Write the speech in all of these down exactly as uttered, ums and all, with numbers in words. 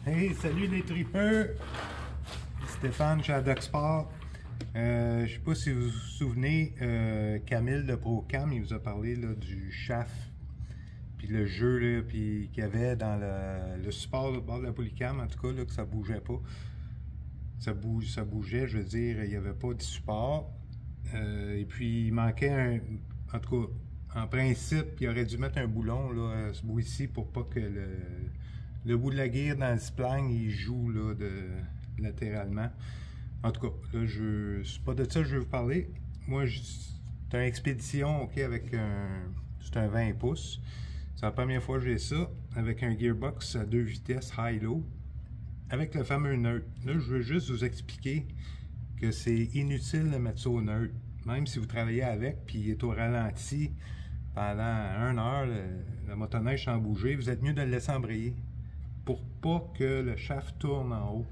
Hey, salut les tripeux! Stéphane chez Adoxport. Euh, je ne sais pas si vous vous souvenez, euh, Camille de Procam, il vous a parlé là, du chaff, puis le jeu là, puis qu'il y avait dans le, le support au bord de la polycam, en tout cas, là, que ça ne bougeait pas. Ça, bouge, ça bougeait, je veux dire, il n'y avait pas de support. Euh, et puis, il manquait un... En tout cas, en principe, il aurait dû mettre un boulon là, à ce bout-ci pour pas que le... Le bout de la guire dans le spline, il joue là, de, latéralement. En tout cas, là, je c'est pas de ça que je veux vous parler. Moi, c'est une expédition, ok, avec un... C'est un vingt pouces. C'est la première fois que j'ai ça, avec un gearbox à deux vitesses high-low, avec le fameux neutre. Là, je veux juste vous expliquer que c'est inutile de mettre ça au neutre. Même si vous travaillez avec, puis il est au ralenti pendant une heure, le, le motoneige sans bouger, vous êtes mieux de le laisser embrayer, pour pas que le shaft tourne en haut.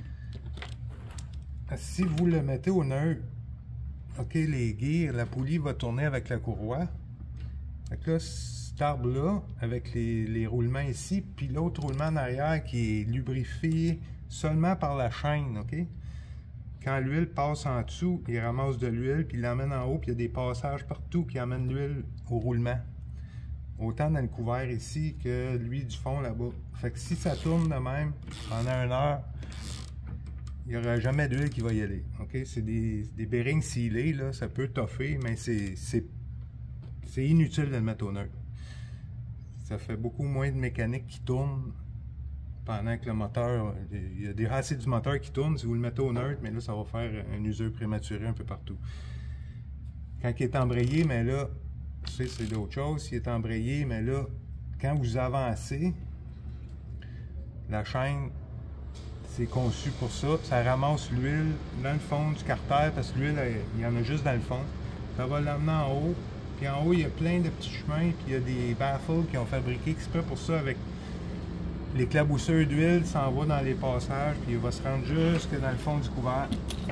Si vous le mettez au neutre, ok, les gears, la poulie va tourner avec la courroie. Fait que là, cet arbre-là, avec les, les roulements ici, puis l'autre roulement en arrière qui est lubrifié seulement par la chaîne, ok? Quand l'huile passe en dessous, il ramasse de l'huile, puis il l'emmène en haut, puis il y a des passages partout qui amènent l'huile au roulement. Autant dans le couvert ici que lui du fond là-bas. Fait que si ça tourne de même pendant une heure, il n'y aura jamais d'huile qui va y aller. Okay? C'est des, des bearings scellés, là, ça peut toffer, mais c'est inutile de le mettre au neutre. Ça fait beaucoup moins de mécanique qui tourne pendant que le moteur, il y a des racines du moteur qui tournent. Si vous le mettez au neutre, mais là, ça va faire un usure prématuré un peu partout. Quand il est embrayé, mais là, c'est d'autres choses. S'il est embrayé, mais là, quand vous avancez, la chaîne, c'est conçu pour ça. Ça ramasse l'huile dans le fond du carter, parce que l'huile, il y en a juste dans le fond. Ça va l'amener en haut. Puis en haut, il y a plein de petits chemins, puis il y a des baffles qui ont fabriqué exprès pour ça, avec l'éclabousseur d'huile, s'en va dans les passages, puis il va se rendre jusque dans le fond du couvert.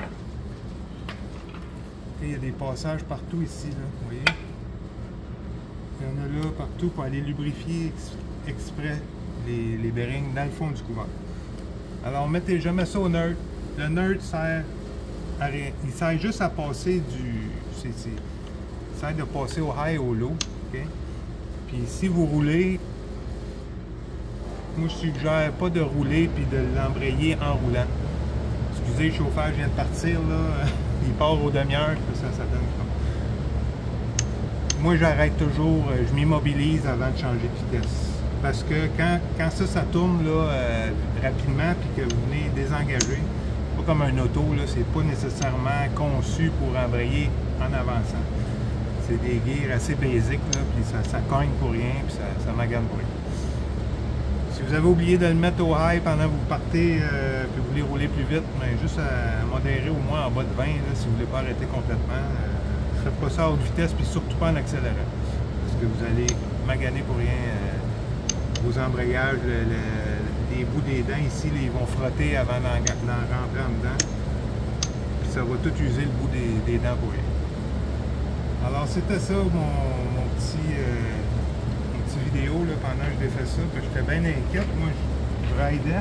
Et il y a des passages partout ici, là, vous voyez? Il y en a là partout pour aller lubrifier ex exprès les, les bearings dans le fond du couvert. Alors, mettez jamais ça au neutre. Le neutre sert à rien. Il sert juste à passer du... C'est, c'est, il sert de passer au high et au low. Okay? Puis si vous roulez, moi je suggère pas de rouler puis de l'embrayer en roulant. Excusez, le chauffage vient de partir là. Il part aux demi-heures, ça, ça donne comme. Moi, j'arrête toujours, je m'immobilise avant de changer de vitesse. Parce que quand, quand ça, ça tourne là, euh, rapidement, puis que vous venez désengager, pas comme un auto, c'est pas nécessairement conçu pour embrayer en avançant. C'est des gears assez basiques, là, puis ça, ça cogne pour rien, puis ça, ça magane pour rien. Si vous avez oublié de le mettre au high pendant que vous partez, euh, puis vous voulez rouler plus vite, mais juste à modérer au moins en bas de vingt, là, si vous ne voulez pas arrêter complètement. Euh, Faites pas ça à haute vitesse, puis surtout pas en accélérant. Parce que vous allez maganer pour rien euh, vos embrayages, le, le, les bouts des dents ici, là, ils vont frotter avant d'en rentrer en dedans. Puis ça va tout user le bout des, des dents pour rien. Alors c'était ça mon, mon, petit, euh, mon petit vidéo là, pendant que j'ai fait ça. J'étais bien inquiète. Moi, je, je raidais.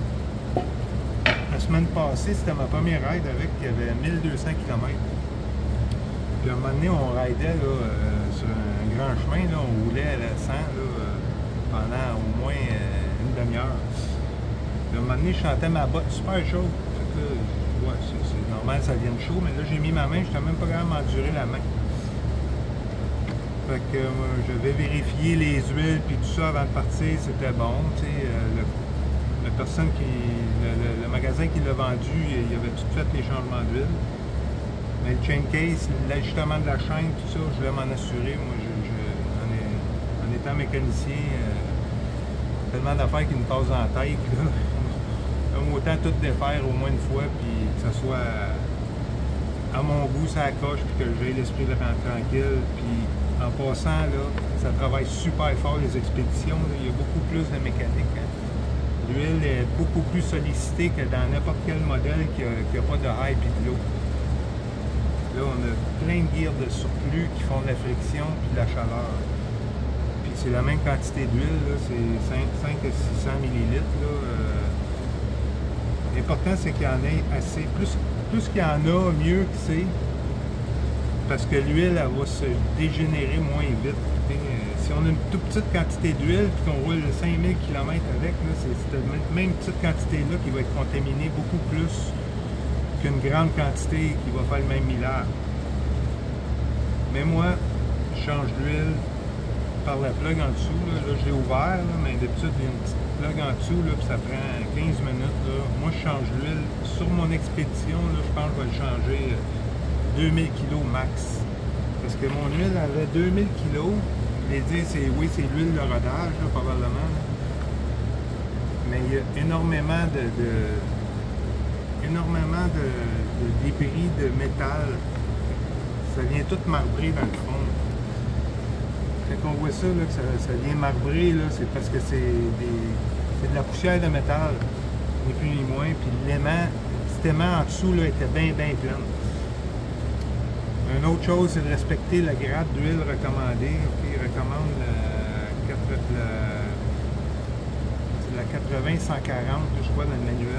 La semaine passée, c'était ma première ride avec, qui avait mille deux cents kilomètres. Puis à un moment donné, on raidait là, euh, sur un grand chemin, là, on roulait à la cent là, euh, pendant au moins euh, une demi-heure. Puis à un moment donné, je sentais ma botte super chaude. Fait que là, ouais, c'est normal que ça vienne chaud, mais là, j'ai mis ma main, je n'étais même pas capable d'endurer la main. Fait que euh, je vais vérifier les huiles puis tout ça avant de partir, c'était bon. Tu sais, euh, le, la personne qui. Le, le, le magasin qui l'a vendu, il avait tout fait les changements d'huile. Mais le chain case, l'ajustement de la chaîne, tout ça, je vais m'en assurer. Moi, je, je, en, est, en étant mécanicien, euh, tellement d'affaires qui me passent dans la tête. J'aime autant tout défaire au moins une fois, puis que ça soit à mon goût, ça coche, puis que j'ai l'esprit tranquille. Puis en passant, là, ça travaille super fort les expéditions. Là. Il y a beaucoup plus de mécanique. Hein. L'huile est beaucoup plus sollicitée que dans n'importe quel modèle qui n'a pas de high et de low. Là, on a plein de gears de surplus qui font de la friction puis de la chaleur. Puis c'est la même quantité d'huile, c'est cinq à six cents millilitres. Là, euh, L'important, c'est qu'il y en ait assez. Plus, plus qu'il y en a, mieux que c'est. Parce que l'huile, elle va se dégénérer moins vite. Et, euh, si on a une toute petite quantité d'huile et qu'on roule cinq mille kilomètres avec, c'est cette même petite quantité-là qui va être contaminée beaucoup plus qu'une grande quantité qui va faire le même millage. Mais moi, je change l'huile par la plug en dessous. Là, là je l'ai ouvert, là, mais d'habitude, il y a une petite plug en dessous, là, puis ça prend quinze minutes. Là. Moi, je change l'huile. Sur mon expédition, là, je pense que je vais le changer deux mille kilos max. Parce que mon huile avait deux mille kilos. Je l'ai dit, c'est, oui, c'est l'huile de rodage, là, probablement. Là. Mais il y a énormément de, de énormément de, de débris de métal. Ça vient tout marbrer dans le fond. Quand on voit ça, là, que ça, ça vient marbrer, c'est parce que c'est de la poussière de métal, ni plus ni moins. Puis l'aimant, cet aimant en dessous là, était bien, bien plein. Une autre chose, c'est de respecter la grade d'huile recommandée. Okay, il recommande la, la, la quatre-vingts cent quarante, je crois, dans le manuel.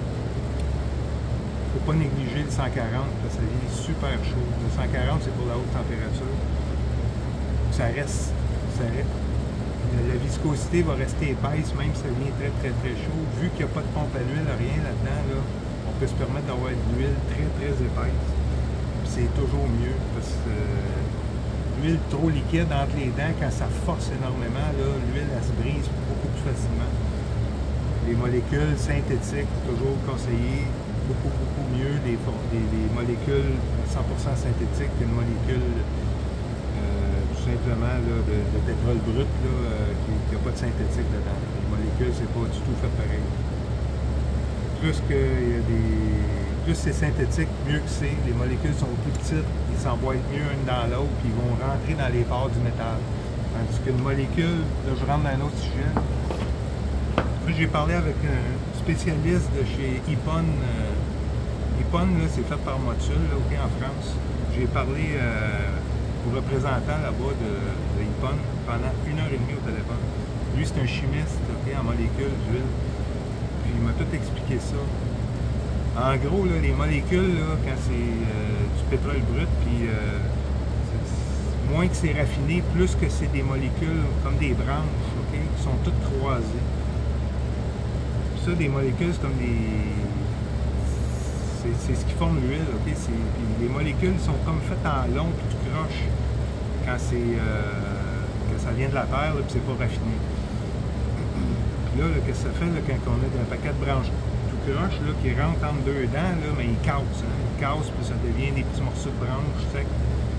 Il ne faut pas négliger le cent quarante, parce que ça vient super chaud. Le cent quarante, c'est pour la haute température. Ça reste, ça reste. La viscosité va rester épaisse, même si ça devient très, très, très chaud. Vu qu'il n'y a pas de pompe à l'huile, rien là-dedans, là, on peut se permettre d'avoir de l'huile très, très épaisse. C'est toujours mieux parce que euh, l'huile trop liquide entre les dents, quand ça force énormément, l'huile elle se brise beaucoup plus facilement. Les molécules synthétiques, toujours conseillé, beaucoup beaucoup mieux des, des, des molécules cent pour cent synthétiques qu'une molécule euh, tout simplement là, de, de pétrole brut là, euh, qui n'a pas de synthétique dedans. Les molécules, c'est pas du tout fait pareil. Plus que il y a des. Plus c'est synthétique, mieux que c'est. Les molécules sont plus petites, ils s'emboîtent mieux une dans l'autre, puis ils vont rentrer dans les pores du métal. Tandis qu'une molécule, là je rentre dans un autre sujet. J'ai parlé avec un spécialiste de chez Ipon. Euh, Ipon, c'est fait par Motul, là, okay, en France. J'ai parlé euh, au représentant là-bas de, de Ipon pendant une heure et demie au téléphone. Lui, c'est un chimiste okay, en molécules d'huile. Puis il m'a tout expliqué ça. En gros, là, les molécules, là, quand c'est euh, du pétrole brut, puis euh, moins que c'est raffiné, plus que c'est des molécules comme des branches, okay, qui sont toutes croisées. Puis ça, des molécules, c'est comme des... C'est ce qui forme l'huile, ok? Les molécules sont comme faites en long, puis tu croches quand c'est euh, quand ça vient de la terre, puis c'est pas raffiné. Puis là, là qu'est-ce que ça fait là, quand on a un paquet de branches croche là, qui rentre entre deux dents, là, mais il casse. Hein. Il casse, puis ça devient des petits morceaux de branches secs.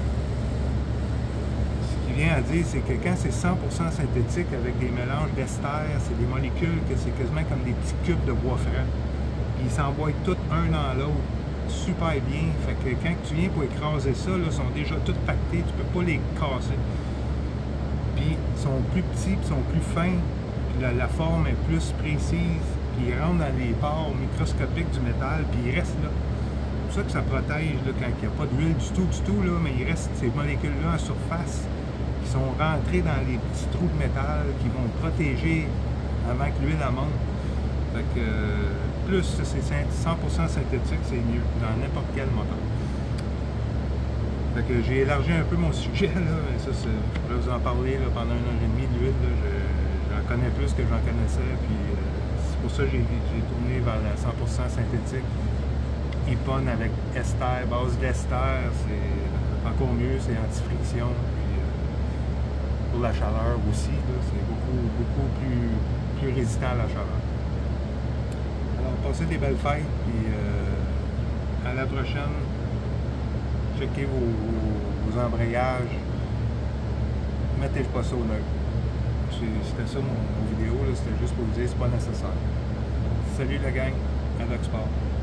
Ce qui vient à dire, c'est que quand c'est cent pour cent synthétique avec des mélanges d'ester, c'est des molécules que c'est quasiment comme des petits cubes de bois franc. Puis ils s'emboîtent tous un dans l'autre super bien. Fait que quand tu viens pour écraser ça, là, ils sont déjà tous pactés, tu peux pas les casser. Puis ils sont plus petits, puis ils sont plus fins, puis la, la forme est plus précise. Puis ils rentrent dans les pores microscopiques du métal, puis ils restent là. C'est pour ça que ça protège là, quand il n'y a pas d'huile du tout, du tout, là, mais il reste ces molécules-là en surface qui sont rentrées dans les petits trous de métal qui vont protéger avant que l'huile monte. Fait que plus c'est cent pour cent synthétique, c'est mieux dans n'importe quel moteur. Fait que j'ai élargi un peu mon sujet, là, mais ça, je pourrais vous en parler là, pendant une heure et demie de l'huile. J'en connais plus que j'en connaissais, puis euh, c'est pour ça que j'ai tourné vers la cent pour cent synthétique. Ipon avec ester, base d'ester, c'est encore mieux, c'est anti-friction. Puis euh, pour la chaleur aussi, c'est beaucoup, beaucoup plus, plus résistant à la chaleur. Alors, passez des belles fêtes, puis euh, à la prochaine. Checkez vos, vos, vos embrayages. Mettez pas ça au neutre. C'était ça mon, mon vidéo, c'était juste pour vous dire que c'est pas nécessaire. Salut la gang, Adoc Sport.